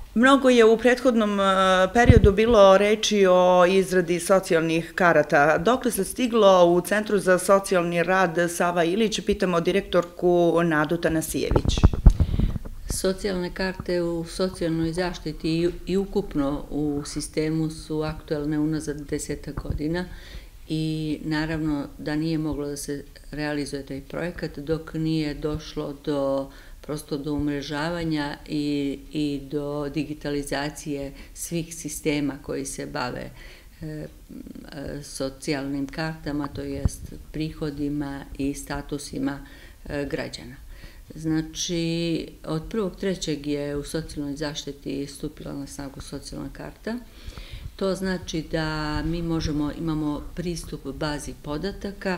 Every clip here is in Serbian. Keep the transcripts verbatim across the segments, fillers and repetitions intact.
Mnogo je u prethodnom periodu bilo reči o izradi socijalnih karata. Dokle se stiglo u Centru za socijalni rad Sava Ilić, pitamo direktorku Nadu Tanasijević. Socijalne karte u socijalnoj zaštiti i ukupno u sistemu su aktuelne unazad desetak godina i naravno da nije moglo da se realizuje taj projekat dok nije došlo do prosto do umrežavanja i, i do digitalizacije svih sistema koji se bave e, socijalnim kartama, to jest prihodima i statusima e, građana. Znači, od prvog trećeg je u socijalnoj zaštiti stupila na snagu socijalna karta. To znači da mi možemo, imamo pristup bazi podataka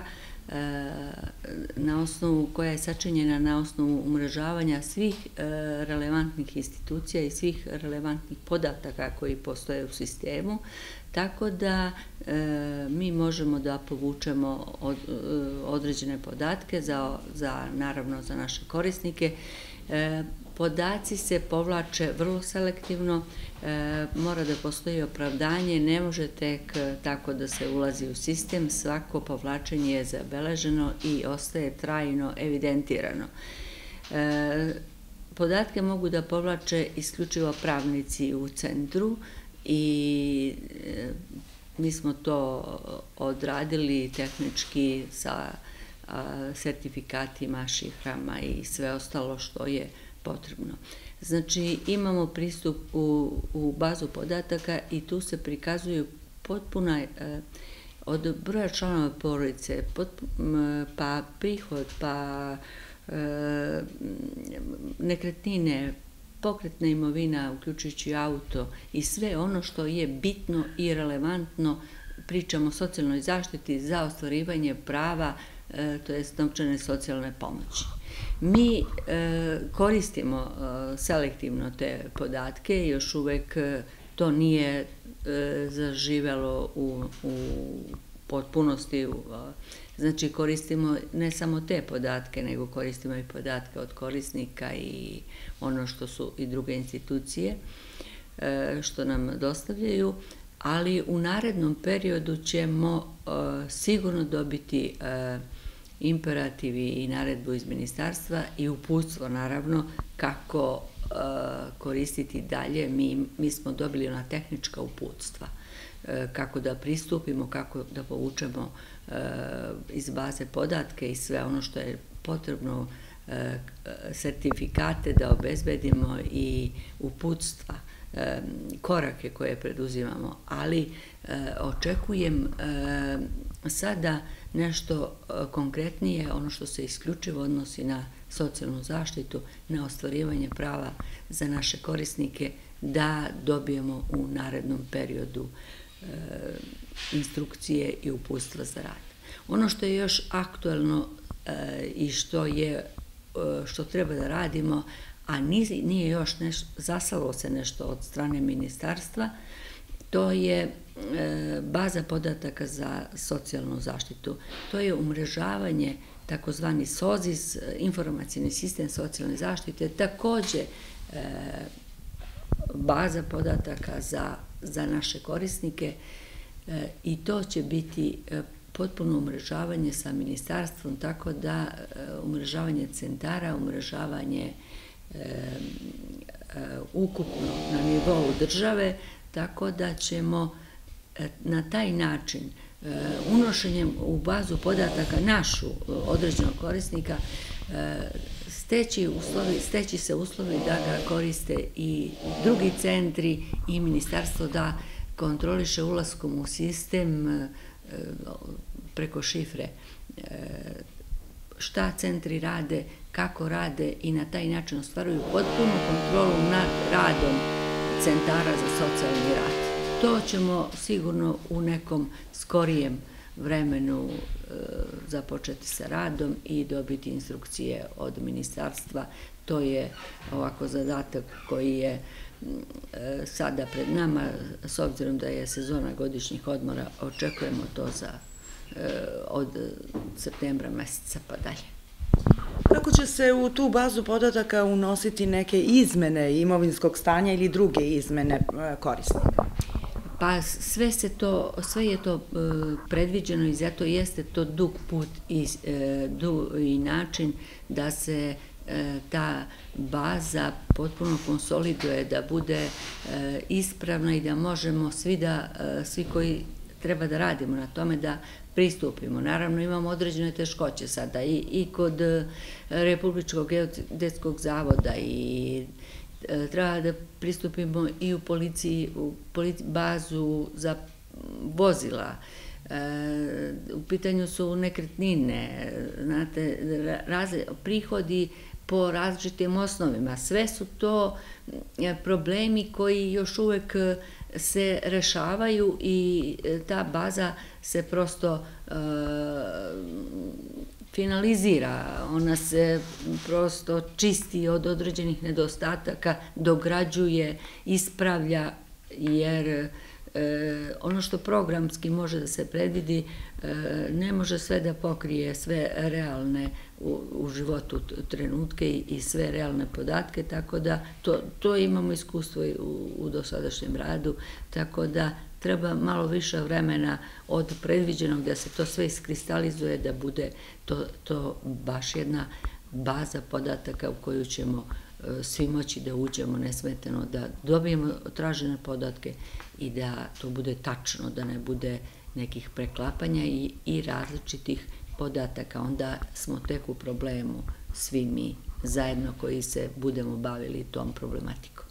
na osnovu, koja je sačinjena na osnovu umrežavanja svih relevantnih institucija i svih relevantnih podataka koji postoje u sistemu, tako da mi možemo da povučemo određene podatke za, za naravno za naše korisnike. Podaci se povlače vrlo selektivno, e, mora da postoji opravdanje, ne može tek tako da se ulazi u sistem, svako povlačenje je zabeleženo i ostaje trajno evidentirano. E, podatke mogu da povlače isključivo pravnici u centru i e, mi smo to odradili tehnički sa a, sertifikatima, šiframa i sve ostalo što je potrebno. Znači, imamo pristup u, u bazu podataka i tu se prikazuju potpuna, eh, od broja članova porodice, pot, pa prihod, pa eh, nekretnine, pokretna imovina, uključujući auto i sve ono što je bitno i relevantno, pričamo o socijalnoj zaštiti za ostvarivanje prava, eh, to jest novčane socijalne pomoći. Mi e, koristimo e, selektivno te podatke, još uvek e, to nije e, zaživelo u, u potpunosti, u, znači koristimo ne samo te podatke, nego koristimo i podatke od korisnika i ono što su i druge institucije e, što nam dostavljaju, ali u narednom periodu ćemo e, sigurno dobiti e, imperativi i naredbu iz ministarstva i uputstvo naravno kako e, koristiti dalje. Mi, mi smo dobili ona tehnička uputstva e, kako da pristupimo, kako da povučemo e, iz baze podatke i sve ono što je potrebno, e, sertifikate da obezbedimo i uputstva, e, korake koje preduzimamo, ali e, očekujem e, sada nešto konkretnije, ono što se isključivo odnosi na socijalnu zaštitu, na ostvarivanje prava za naše korisnike, da dobijemo u narednom periodu e, instrukcije i uputstva za rad. Ono što je još aktuelno e, i što je e, što treba da radimo, a nije, nije još nešto, zasalo se nešto od strane ministarstva, to je baza podataka za socijalnu zaštitu. To je umrežavanje, takozvani SOZIS, informacijni sistem socijalne zaštite, takođe baza podataka za, za naše korisnike i to će biti potpuno umrežavanje sa ministarstvom, tako da umrežavanje centara, umrežavanje ukupno na nivou države, tako da ćemo na taj način, unošenjem u bazu podataka našu određenog korisnika, steći, uslovi, steći se uslovi da ga koriste i drugi centri i ministarstvo da kontroliše ulaskom u sistem preko šifre šta centri rade, kako rade i na taj način ostvaruju potpunu kontrolu nad radom centara za socijalni rad. To ćemo sigurno u nekom skorijem vremenu e, započeti sa radom i dobiti instrukcije od ministarstva. To je ovako zadatak koji je e, sada pred nama, s obzirom da je sezona godišnjih odmora, očekujemo to za, e, od septembra meseca pa dalje. Kako će se u tu bazu podataka unositi neke izmene imovinskog stanja ili druge izmene korisnika? Pa sve se to, sve je to predviđeno i zato jeste to dug put i, i način da se ta baza potpuno konsoliduje, da bude ispravna i da možemo svi da, svi koji treba da radimo na tome da pristupimo. Naravno imamo određene teškoće sada i, i kod Republičkog geodetskog zavoda i treba da pristupimo i u policiji, u bazu za vozila. U pitanju su nekretnine, znate, prihodi po različitim osnovima. Sve su to problemi koji još uvek se rešavaju i ta baza se prosto finalizira, ona se prosto čisti od određenih nedostataka, dograđuje, ispravlja, jer ono što programski može da se predvidi ne može sve da pokrije sve realne u životu trenutke i sve realne podatke, tako da to imamo iskustvo u dosadašnjem radu, tako da treba malo više vremena od predviđenog da se to sve iskristalizuje, da bude to baš jedna baza podataka u koju ćemo svi moći da uđemo nesmetano, da dobijemo tražene podatke i da to bude tačno, da ne bude nekih preklapanja i različitih podataka. Onda smo tek u problemu svi mi zajedno koji se budemo bavili tom problematikom.